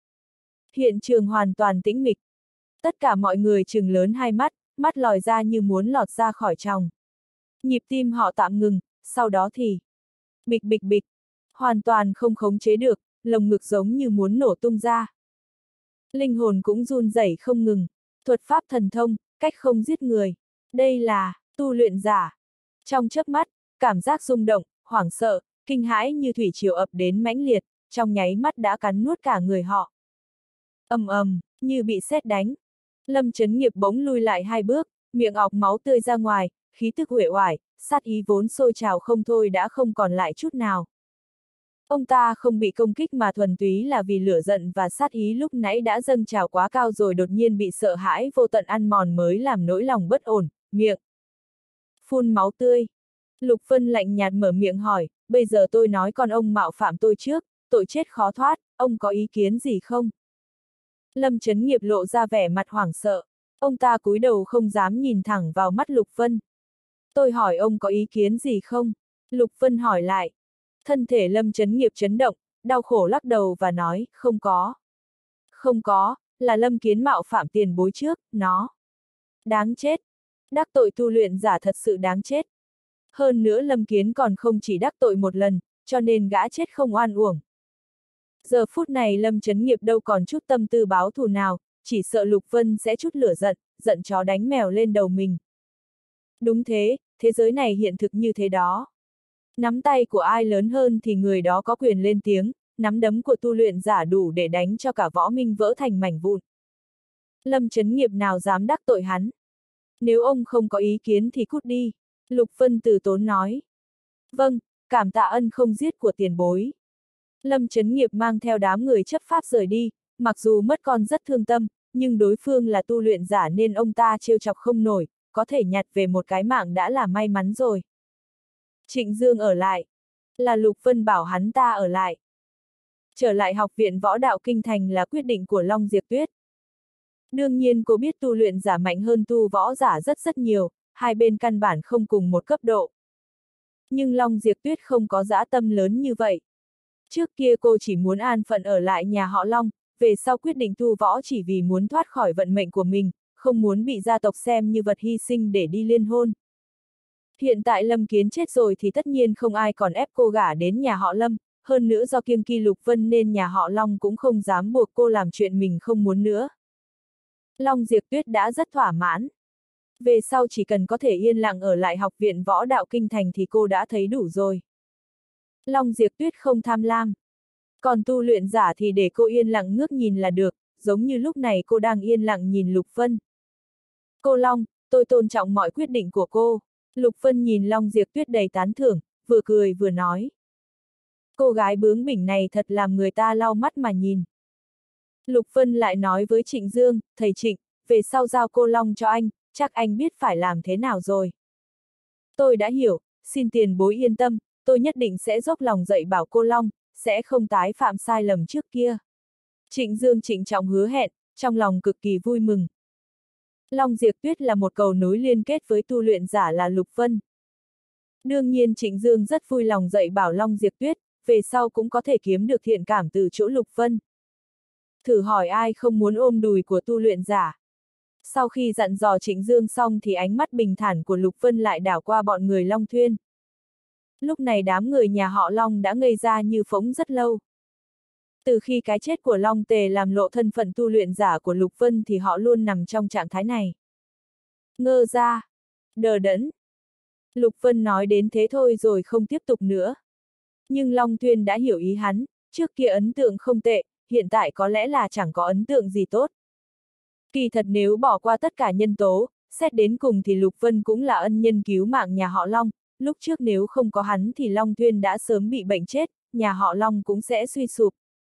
Hiện trường hoàn toàn tĩnh mịch. Tất cả mọi người trừng lớn hai mắt, mắt lòi ra như muốn lọt ra khỏi tròng. Nhịp tim họ tạm ngừng, sau đó thì bịch bịch bịch, hoàn toàn không khống chế được, lồng ngực giống như muốn nổ tung ra. Linh hồn cũng run rẩy không ngừng, thuật pháp thần thông, cách không giết người. Đây là tu luyện giả. Trong chớp mắt, cảm giác rung động, hoảng sợ, kinh hãi như thủy triều ập đến mãnh liệt, trong nháy mắt đã cắn nuốt cả người họ. Ầm ầm, như bị sét đánh. Lâm Chấn Nghiệp bỗng lui lại hai bước, miệng ọc máu tươi ra ngoài, khí tức uể oải, sát ý vốn sôi trào không thôi đã không còn lại chút nào. Ông ta không bị công kích mà thuần túy là vì lửa giận và sát ý lúc nãy đã dâng trào quá cao rồi đột nhiên bị sợ hãi vô tận ăn mòn mới làm nỗi lòng bất ổn, miệng phun máu tươi. Lục Vân lạnh nhạt mở miệng hỏi, bây giờ tôi nói con ông mạo phạm tôi trước, tội chết khó thoát, ông có ý kiến gì không? Lâm Chấn Nghiệp lộ ra vẻ mặt hoảng sợ, ông ta cúi đầu không dám nhìn thẳng vào mắt Lục Vân. Tôi hỏi ông có ý kiến gì không? Lục Vân hỏi lại. Thân thể Lâm Chấn Nghiệp chấn động, đau khổ lắc đầu và nói, không có. Không có, là Lâm Kiến mạo phạm tiền bối trước, nó. Đáng chết. Đắc tội tu luyện giả thật sự đáng chết. Hơn nữa Lâm Kiến còn không chỉ đắc tội một lần, cho nên gã chết không oan uổng. Giờ phút này Lâm Chấn Nghiệp đâu còn chút tâm tư báo thù nào, chỉ sợ Lục Vân sẽ chút lửa giận, giận chó đánh mèo lên đầu mình. Đúng thế, thế giới này hiện thực như thế đó. Nắm tay của ai lớn hơn thì người đó có quyền lên tiếng, nắm đấm của tu luyện giả đủ để đánh cho cả võ minh vỡ thành mảnh vụn. Lâm Chấn Nghiệp nào dám đắc tội hắn. Nếu ông không có ý kiến thì cút đi, Lục Vân từ tốn nói. Vâng, cảm tạ ân không giết của tiền bối. Lâm Chấn Nghiệp mang theo đám người chấp pháp rời đi, mặc dù mất con rất thương tâm, nhưng đối phương là tu luyện giả nên ông ta trêu chọc không nổi, có thể nhặt về một cái mạng đã là may mắn rồi. Trịnh Dương ở lại. Là Lục Vân bảo hắn ta ở lại. Trở lại học viện võ đạo kinh thành là quyết định của Long Diệp Tuyết. Đương nhiên cô biết tu luyện giả mạnh hơn tu võ giả rất rất nhiều, hai bên căn bản không cùng một cấp độ. Nhưng Long Diệp Tuyết không có dã tâm lớn như vậy. Trước kia cô chỉ muốn an phận ở lại nhà họ Long, về sau quyết định tu võ chỉ vì muốn thoát khỏi vận mệnh của mình, không muốn bị gia tộc xem như vật hy sinh để đi liên hôn. Hiện tại Lâm Kiến chết rồi thì tất nhiên không ai còn ép cô gả đến nhà họ Lâm, hơn nữa do kiêng kỵ Lục Vân nên nhà họ Long cũng không dám buộc cô làm chuyện mình không muốn nữa. Long Diệp Tuyết đã rất thỏa mãn. Về sau chỉ cần có thể yên lặng ở lại học viện võ đạo kinh thành thì cô đã thấy đủ rồi. Long Diệp Tuyết không tham lam. Còn tu luyện giả thì để cô yên lặng ngước nhìn là được, giống như lúc này cô đang yên lặng nhìn Lục Vân. Cô Long, tôi tôn trọng mọi quyết định của cô. Lục Vân nhìn Long Diệp Tuyết đầy tán thưởng, vừa cười vừa nói. Cô gái bướng bỉnh này thật làm người ta lau mắt mà nhìn. Lục Vân lại nói với Trịnh Dương, thầy Trịnh, về sau giao cô Long cho anh, chắc anh biết phải làm thế nào rồi. Tôi đã hiểu, xin tiền bối yên tâm, tôi nhất định sẽ dốc lòng dạy bảo cô Long, sẽ không tái phạm sai lầm trước kia. Trịnh Dương trịnh trọng hứa hẹn, trong lòng cực kỳ vui mừng. Long Diệp Tuyết là một cầu nối liên kết với tu luyện giả là Lục Vân. Đương nhiên Trịnh Dương rất vui lòng dạy bảo Long Diệp Tuyết, về sau cũng có thể kiếm được thiện cảm từ chỗ Lục Vân. Thử hỏi ai không muốn ôm đùi của tu luyện giả. Sau khi dặn dò Trịnh Dương xong thì ánh mắt bình thản của Lục Vân lại đảo qua bọn người Long Thuyên. Lúc này đám người nhà họ Long đã ngây ra như phỗng rất lâu. Từ khi cái chết của Long Tề làm lộ thân phận tu luyện giả của Lục Vân thì họ luôn nằm trong trạng thái này. Ngơ ra, đờ đẫn. Lục Vân nói đến thế thôi rồi không tiếp tục nữa. Nhưng Long Thuyên đã hiểu ý hắn, trước kia ấn tượng không tệ, hiện tại có lẽ là chẳng có ấn tượng gì tốt. Kỳ thật nếu bỏ qua tất cả nhân tố, xét đến cùng thì Lục Vân cũng là ân nhân cứu mạng nhà họ Long, lúc trước nếu không có hắn thì Long Thuyên đã sớm bị bệnh chết, nhà họ Long cũng sẽ suy sụp.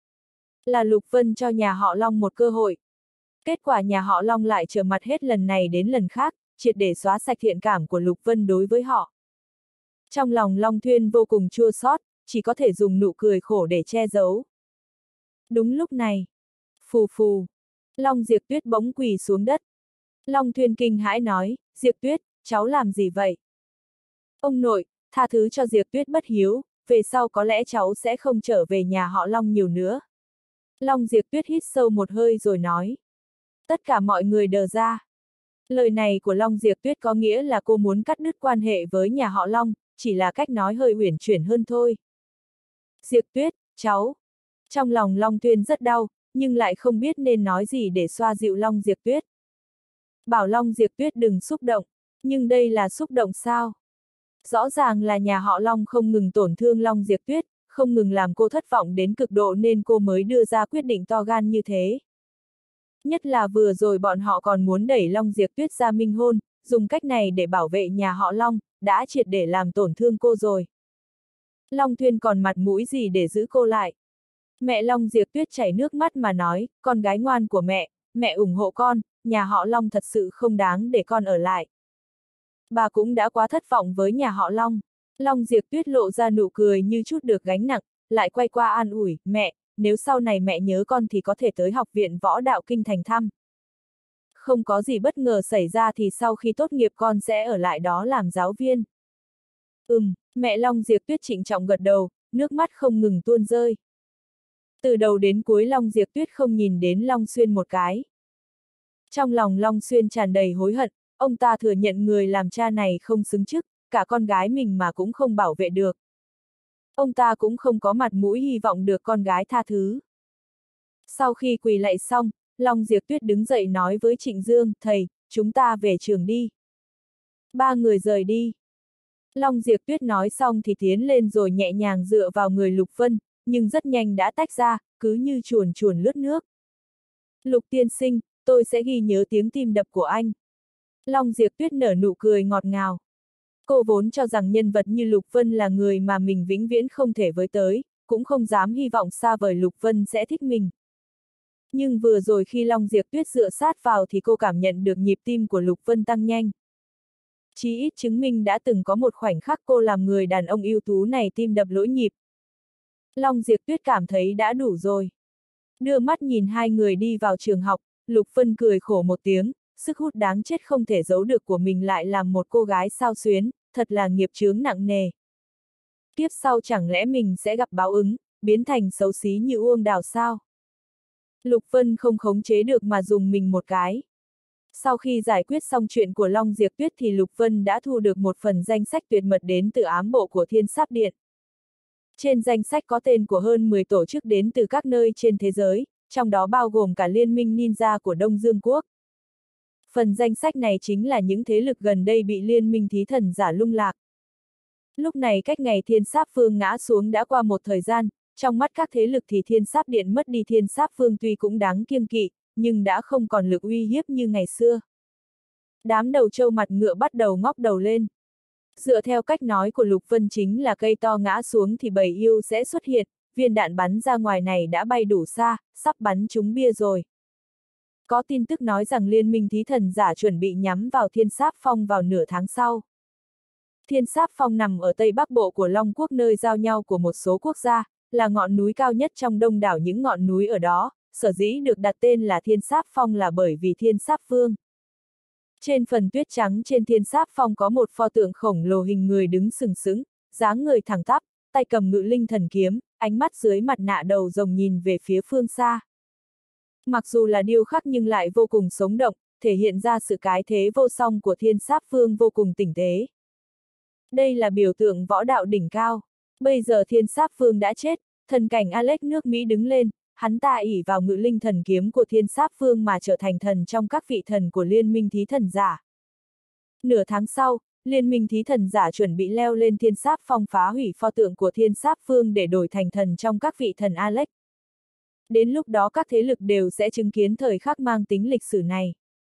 Là Lục Vân cho nhà họ Long một cơ hội. Kết quả nhà họ Long lại trở mặt hết lần này đến lần khác, triệt để xóa sạch thiện cảm của Lục Vân đối với họ. Trong lòng Long Thuyên vô cùng chua xót, chỉ có thể dùng nụ cười khổ để che giấu. Đúng lúc này, phù phù, Long Diệp Tuyết bỗng quỳ xuống đất. Long Thuyên kinh hãi nói, Diệp Tuyết, cháu làm gì vậy? Ông nội, tha thứ cho Diệp Tuyết bất hiếu, về sau có lẽ cháu sẽ không trở về nhà họ Long nhiều nữa. Long Diệp Tuyết hít sâu một hơi rồi nói. Tất cả mọi người đờ ra. Lời này của Long Diệp Tuyết có nghĩa là cô muốn cắt đứt quan hệ với nhà họ Long, chỉ là cách nói hơi uyển chuyển hơn thôi. Diệp Tuyết, cháu. Trong lòng Long Thuyên rất đau, nhưng lại không biết nên nói gì để xoa dịu Long Diệp Tuyết. Bảo Long Diệp Tuyết đừng xúc động, nhưng đây là xúc động sao? Rõ ràng là nhà họ Long không ngừng tổn thương Long Diệp Tuyết, không ngừng làm cô thất vọng đến cực độ nên cô mới đưa ra quyết định to gan như thế. Nhất là vừa rồi bọn họ còn muốn đẩy Long Diệp Tuyết ra minh hôn, dùng cách này để bảo vệ nhà họ Long, đã triệt để làm tổn thương cô rồi. Long Thuyên còn mặt mũi gì để giữ cô lại? Mẹ Long Diệp Tuyết chảy nước mắt mà nói, con gái ngoan của mẹ, mẹ ủng hộ con, nhà họ Long thật sự không đáng để con ở lại. Bà cũng đã quá thất vọng với nhà họ Long. Long Diệp Tuyết lộ ra nụ cười như chút được gánh nặng, lại quay qua an ủi, mẹ, nếu sau này mẹ nhớ con thì có thể tới học viện võ đạo kinh thành thăm. Không có gì bất ngờ xảy ra thì sau khi tốt nghiệp con sẽ ở lại đó làm giáo viên. Ừm, mẹ Long Diệp Tuyết trịnh trọng gật đầu, nước mắt không ngừng tuôn rơi. Từ đầu đến cuối Long Diệp Tuyết không nhìn đến Long Xuyên một cái. Trong lòng Long Xuyên tràn đầy hối hận, ông ta thừa nhận người làm cha này không xứng chức, cả con gái mình mà cũng không bảo vệ được. Ông ta cũng không có mặt mũi hy vọng được con gái tha thứ. Sau khi quỳ lạy xong, Long Diệp Tuyết đứng dậy nói với Trịnh Dương, thầy, chúng ta về trường đi. Ba người rời đi. Long Diệp Tuyết nói xong thì tiến lên rồi nhẹ nhàng dựa vào người Lục Vân, nhưng rất nhanh đã tách ra, cứ như chuồn chuồn lướt nước. Lục tiên sinh, tôi sẽ ghi nhớ tiếng tim đập của anh. Long Diệp Tuyết nở nụ cười ngọt ngào. Cô vốn cho rằng nhân vật như Lục Vân là người mà mình vĩnh viễn không thể với tới, cũng không dám hy vọng xa vời Lục Vân sẽ thích mình. Nhưng vừa rồi khi Long Diệp Tuyết dựa sát vào thì cô cảm nhận được nhịp tim của Lục Vân tăng nhanh. Chí ít chứng minh đã từng có một khoảnh khắc cô làm người đàn ông ưu tú này tim đập lỗi nhịp. Long Diệp Tuyết cảm thấy đã đủ rồi. Đưa mắt nhìn hai người đi vào trường học, Lục Vân cười khổ một tiếng, sức hút đáng chết không thể giấu được của mình lại làm một cô gái sao xuyến, thật là nghiệp chướng nặng nề. Kiếp sau chẳng lẽ mình sẽ gặp báo ứng, biến thành xấu xí như Uông Đào sao? Lục Vân không khống chế được mà dùng mình một cái. Sau khi giải quyết xong chuyện của Long Diệp Tuyết thì Lục Vân đã thu được một phần danh sách tuyệt mật đến từ ám bộ của Thiên Sáp Điện. Trên danh sách có tên của hơn mười tổ chức đến từ các nơi trên thế giới, trong đó bao gồm cả Liên minh Ninja của Đông Dương Quốc. Phần danh sách này chính là những thế lực gần đây bị Liên minh Thí Thần Giả lung lạc. Lúc này cách ngày Thiên Sáp Phương ngã xuống đã qua một thời gian, trong mắt các thế lực thì Thiên Sáp Điện mất đi Thiên Sáp Phương tuy cũng đáng kiêng kỵ, nhưng đã không còn lực uy hiếp như ngày xưa. Đám đầu trâu mặt ngựa bắt đầu ngóc đầu lên. Dựa theo cách nói của Lục Vân chính là cây to ngã xuống thì bầy yêu sẽ xuất hiện, viên đạn bắn ra ngoài này đã bay đủ xa, sắp bắn trúng bia rồi. Có tin tức nói rằng Liên minh Thí Thần Giả chuẩn bị nhắm vào Thiên Sáp Phong vào nửa tháng sau. Thiên Sáp Phong nằm ở tây bắc bộ của Long Quốc, nơi giao nhau của một số quốc gia, là ngọn núi cao nhất trong đông đảo những ngọn núi ở đó, sở dĩ được đặt tên là Thiên Sáp Phong là bởi vì Thiên Sáp Vương. Trên phần tuyết trắng trên Thiên Sáp Phong có một pho tượng khổng lồ hình người đứng sừng sững, dáng người thẳng tắp, tay cầm ngự linh thần kiếm, ánh mắt dưới mặt nạ đầu rồng nhìn về phía phương xa. Mặc dù là điêu khắc nhưng lại vô cùng sống động, thể hiện ra sự cái thế vô song của Thiên Sáp Vương vô cùng tinh tế. Đây là biểu tượng võ đạo đỉnh cao. Bây giờ Thiên Sáp Vương đã chết, thần cảnh Alex nước Mỹ đứng lên, hắn ta ỷ vào ngự linh thần kiếm của Thiên Sáp Vương mà trở thành thần trong các vị thần của Liên minh Thí Thần Giả. Nửa tháng sau, Liên minh Thí Thần Giả chuẩn bị leo lên Thiên Sáp Phong phá hủy pho tượng của Thiên Sáp Vương để đổi thành thần trong các vị thần Alex. Đến lúc đó các thế lực đều sẽ chứng kiến thời khắc mang tính lịch sử này.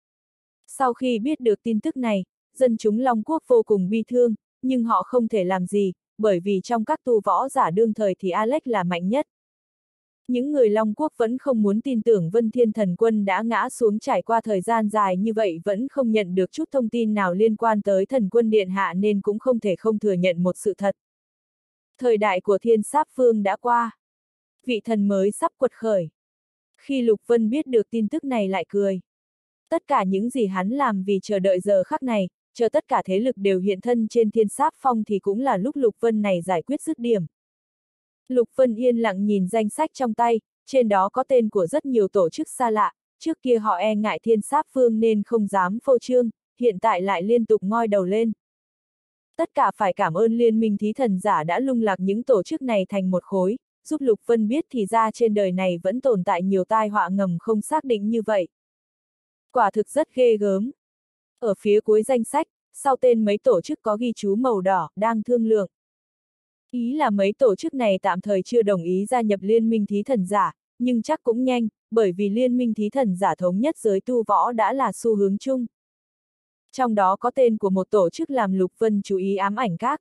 Sau khi biết được tin tức này, dân chúng Long Quốc vô cùng bi thương, nhưng họ không thể làm gì, bởi vì trong các tu võ giả đương thời thì Alex là mạnh nhất. Những người Long Quốc vẫn không muốn tin tưởng Vân Thiên Thần Quân đã ngã xuống, trải qua thời gian dài như vậy vẫn không nhận được chút thông tin nào liên quan tới Thần Quân Điện Hạ nên cũng không thể không thừa nhận một sự thật. Thời đại của Thiên Sáp Vương đã qua. Vị thần mới sắp quật khởi. Khi Lục Vân biết được tin tức này lại cười. Tất cả những gì hắn làm vì chờ đợi giờ khắc này, chờ tất cả thế lực đều hiện thân trên Thiên Sáp Phong thì cũng là lúc Lục Vân này giải quyết dứt điểm. Lục Vân yên lặng nhìn danh sách trong tay, trên đó có tên của rất nhiều tổ chức xa lạ, trước kia họ e ngại Thiên Sáp Vương nên không dám phô trương, hiện tại lại liên tục ngoi đầu lên. Tất cả phải cảm ơn Liên minh Thí Thần Giả đã lung lạc những tổ chức này thành một khối, giúp Lục Vân biết thì ra trên đời này vẫn tồn tại nhiều tai họa ngầm không xác định như vậy. Quả thực rất ghê gớm. Ở phía cuối danh sách, sau tên mấy tổ chức có ghi chú màu đỏ, đang thương lượng. Ý là mấy tổ chức này tạm thời chưa đồng ý gia nhập Liên minh Thí Thần Giả, nhưng chắc cũng nhanh, bởi vì Liên minh Thí Thần Giả thống nhất giới tu võ đã là xu hướng chung. Trong đó có tên của một tổ chức làm Lục Vân chú ý, Ám Ảnh Các.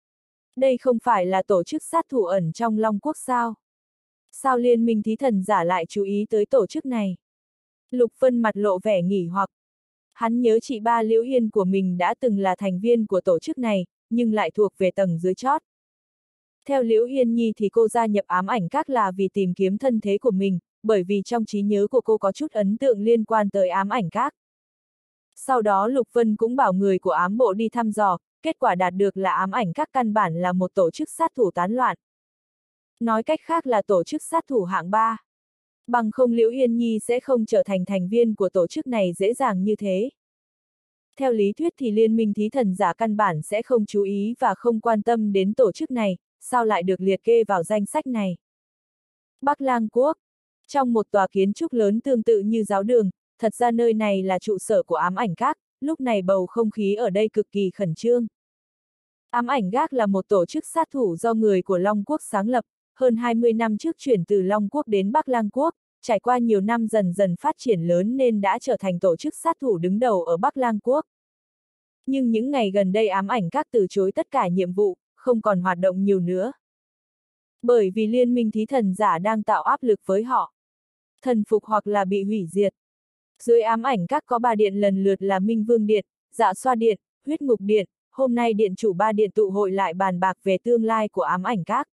Đây không phải là tổ chức sát thủ ẩn trong Long Quốc sao? Sao Liên minh Thí Thần Giả lại chú ý tới tổ chức này? Lục Vân mặt lộ vẻ nghỉ hoặc. Hắn nhớ chị ba Liễu Yên của mình đã từng là thành viên của tổ chức này, nhưng lại thuộc về tầng dưới chót. Theo Liễu Yên Nhi thì cô gia nhập Ám Ảnh Các là vì tìm kiếm thân thế của mình, bởi vì trong trí nhớ của cô có chút ấn tượng liên quan tới Ám Ảnh Các. Sau đó Lục Vân cũng bảo người của ám bộ đi thăm dò, kết quả đạt được là Ám Ảnh Các căn bản là một tổ chức sát thủ tán loạn. Nói cách khác là tổ chức sát thủ hạng ba. Bằng không Liễu Yên Nhi sẽ không trở thành thành viên của tổ chức này dễ dàng như thế. Theo lý thuyết thì Liên minh Thí Thần Giả căn bản sẽ không chú ý và không quan tâm đến tổ chức này, sao lại được liệt kê vào danh sách này? Bắc Lang Quốc. Trong một tòa kiến trúc lớn tương tự như giáo đường, thật ra nơi này là trụ sở của Ám Ảnh Các, lúc này bầu không khí ở đây cực kỳ khẩn trương. Ám Ảnh Các là một tổ chức sát thủ do người của Long Quốc sáng lập, hơn hai mươi năm trước chuyển từ Long Quốc đến Bắc Lang Quốc, trải qua nhiều năm dần dần phát triển lớn nên đã trở thành tổ chức sát thủ đứng đầu ở Bắc Lang Quốc. Nhưng những ngày gần đây Ám Ảnh Các từ chối tất cả nhiệm vụ, không còn hoạt động nhiều nữa. Bởi vì Liên minh Thí Thần Giả đang tạo áp lực với họ. Thần phục hoặc là bị hủy diệt. Dưới Ám Ảnh Các có ba điện lần lượt là Minh Vương Điện, Dạ Xoa Điện, Huyết Ngục Điện, hôm nay điện chủ ba điện tụ hội lại bàn bạc về tương lai của Ám Ảnh Các.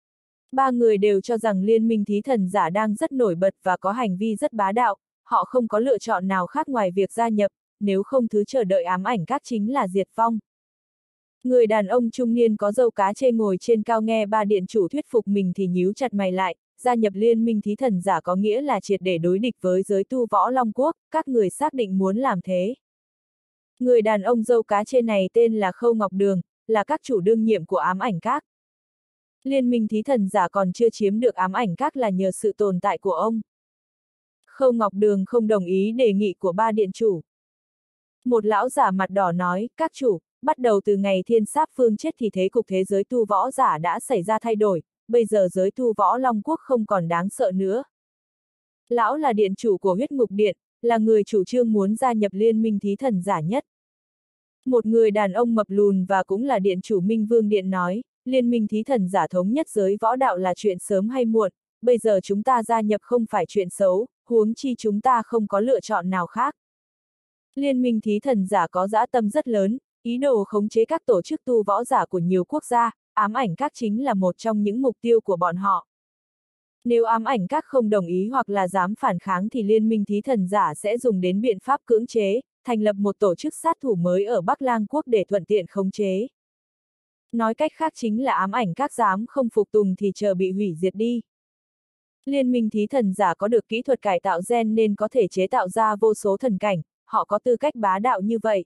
Ba người đều cho rằng Liên minh Thí Thần Giả đang rất nổi bật và có hành vi rất bá đạo, họ không có lựa chọn nào khác ngoài việc gia nhập, nếu không thứ chờ đợi Ám Ảnh Các chính là diệt vong. Người đàn ông trung niên có râu cá chê ngồi trên cao nghe ba điện chủ thuyết phục mình thì nhíu chặt mày lại, gia nhập liên minh thí thần giả có nghĩa là triệt để đối địch với giới tu võ Long Quốc, các người xác định muốn làm thế. Người đàn ông râu cá chê này tên là Khâu Ngọc Đường, là các chủ đương nhiệm của ám ảnh các. Liên minh thí thần giả còn chưa chiếm được ám ảnh các là nhờ sự tồn tại của ông. Khâu Ngọc Đường không đồng ý đề nghị của ba điện chủ. Một lão giả mặt đỏ nói, các chủ, bắt đầu từ ngày Thiên Sáp Phương chết thì thế cục thế giới tu võ giả đã xảy ra thay đổi, bây giờ giới tu võ Long Quốc không còn đáng sợ nữa. Lão là điện chủ của huyết ngục điện, là người chủ trương muốn gia nhập liên minh thí thần giả nhất. Một người đàn ông mập lùn và cũng là điện chủ Minh Vương Điện nói, liên minh thí thần giả thống nhất giới võ đạo là chuyện sớm hay muộn, bây giờ chúng ta gia nhập không phải chuyện xấu, huống chi chúng ta không có lựa chọn nào khác. Liên minh thí thần giả có dã tâm rất lớn, ý đồ khống chế các tổ chức tu võ giả của nhiều quốc gia, ám ảnh các chính là một trong những mục tiêu của bọn họ. Nếu ám ảnh các không đồng ý hoặc là dám phản kháng thì liên minh thí thần giả sẽ dùng đến biện pháp cưỡng chế, thành lập một tổ chức sát thủ mới ở Bắc Lang Quốc để thuận tiện khống chế. Nói cách khác chính là ám ảnh các dám không phục tùng thì chờ bị hủy diệt đi. Liên minh thí thần giả có được kỹ thuật cải tạo gen nên có thể chế tạo ra vô số thần cảnh, họ có tư cách bá đạo như vậy.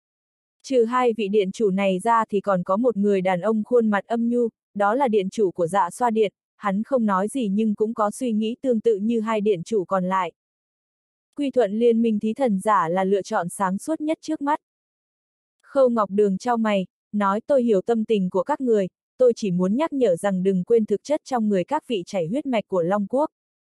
Trừ hai vị điện chủ này ra thì còn có một người đàn ông khuôn mặt âm nhu, đó là điện chủ của Dạ Xoa Điện, hắn không nói gì nhưng cũng có suy nghĩ tương tự như hai điện chủ còn lại. Quy thuận liên minh thí thần giả là lựa chọn sáng suốt nhất trước mắt. Khâu Ngọc Đường chau mày, nói tôi hiểu tâm tình của các người, tôi chỉ muốn nhắc nhở rằng đừng quên thực chất trong người các vị chảy huyết mạch của Long Quốc.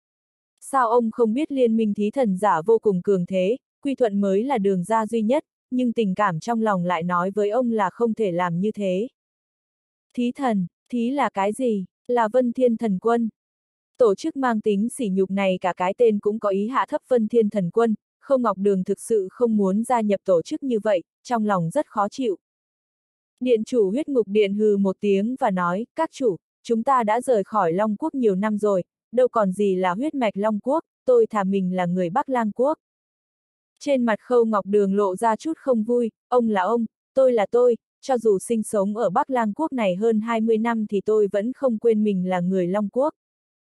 Sao ông không biết liên minh thí thần giả vô cùng cường thế, quy thuận mới là đường ra duy nhất, nhưng tình cảm trong lòng lại nói với ông là không thể làm như thế. Thí thần, thí là cái gì? Là Vân Thiên Thần Quân. Tổ chức mang tính sỉ nhục này cả cái tên cũng có ý hạ thấp Vân Thiên Thần Quân, Khâu Ngọc Đường thực sự không muốn gia nhập tổ chức như vậy, trong lòng rất khó chịu. Điện chủ huyết ngục điện hừ một tiếng và nói, các chủ, chúng ta đã rời khỏi Long Quốc nhiều năm rồi, đâu còn gì là huyết mạch Long Quốc, tôi thà mình là người Bắc Lang Quốc. Trên mặt Khâu Ngọc Đường lộ ra chút không vui, ông là ông, tôi là tôi, cho dù sinh sống ở Bắc Lang Quốc này hơn hai mươi năm thì tôi vẫn không quên mình là người Long Quốc.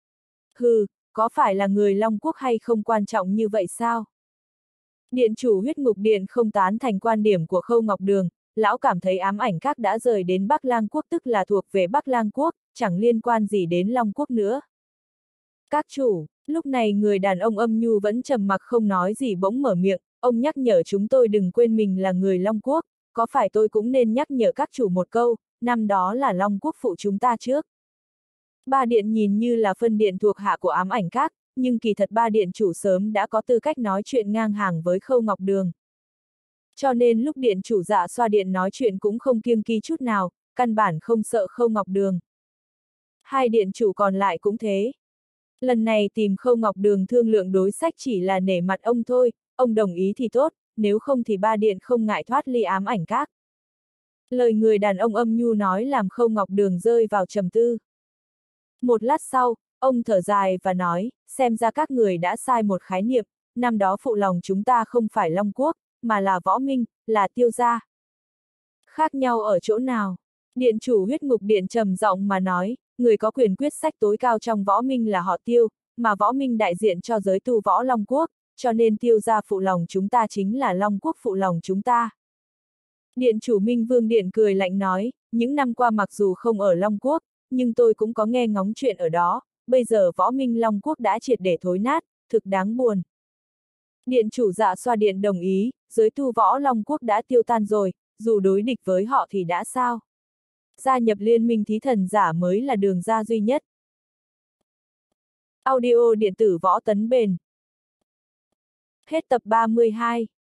Hừ, có phải là người Long Quốc hay không quan trọng như vậy sao? Điện chủ huyết ngục điện không tán thành quan điểm của Khâu Ngọc Đường, lão cảm thấy ám ảnh các đã rời đến Bắc Lang Quốc tức là thuộc về Bắc Lang Quốc, chẳng liên quan gì đến Long Quốc nữa. Các chủ, lúc này người đàn ông âm nhu vẫn trầm mặc không nói gì bỗng mở miệng, ông nhắc nhở chúng tôi đừng quên mình là người Long Quốc, có phải tôi cũng nên nhắc nhở các chủ một câu, năm đó là Long Quốc phụ chúng ta trước. Ba điện nhìn như là phân điện thuộc hạ của ám ảnh các, nhưng kỳ thật ba điện chủ sớm đã có tư cách nói chuyện ngang hàng với Khâu Ngọc Đường. Cho nên lúc điện chủ Dạ Xoa Điện nói chuyện cũng không kiêng kỵ chút nào, căn bản không sợ Khâu Ngọc Đường. Hai điện chủ còn lại cũng thế. Lần này tìm Khâu Ngọc Đường thương lượng đối sách chỉ là nể mặt ông thôi, ông đồng ý thì tốt, nếu không thì ba điện không ngại thoát ly ám ảnh các. Lời người đàn ông âm nhu nói làm Khâu Ngọc Đường rơi vào trầm tư. Một lát sau, ông thở dài và nói, xem ra các người đã sai một khái niệm, năm đó phụ lòng chúng ta không phải Long Quốc, mà là Võ Minh, là Tiêu gia. Khác nhau ở chỗ nào? Điện chủ huyết ngục điện trầm giọng mà nói, người có quyền quyết sách tối cao trong Võ Minh là họ Tiêu, mà Võ Minh đại diện cho giới tu võ Long Quốc, cho nên Tiêu gia phụ lòng chúng ta chính là Long Quốc phụ lòng chúng ta. Điện chủ Minh Vương Điện cười lạnh nói, những năm qua mặc dù không ở Long Quốc, nhưng tôi cũng có nghe ngóng chuyện ở đó, bây giờ Võ Minh Long Quốc đã triệt để thối nát, thực đáng buồn. Điện chủ Dạ Xoa Điện đồng ý, giới tu võ Long Quốc đã tiêu tan rồi, dù đối địch với họ thì đã sao? Gia nhập liên minh thí thần giả mới là đường ra duy nhất. Audio điện tử Võ Tấn Bền. Hết tập ba mươi hai.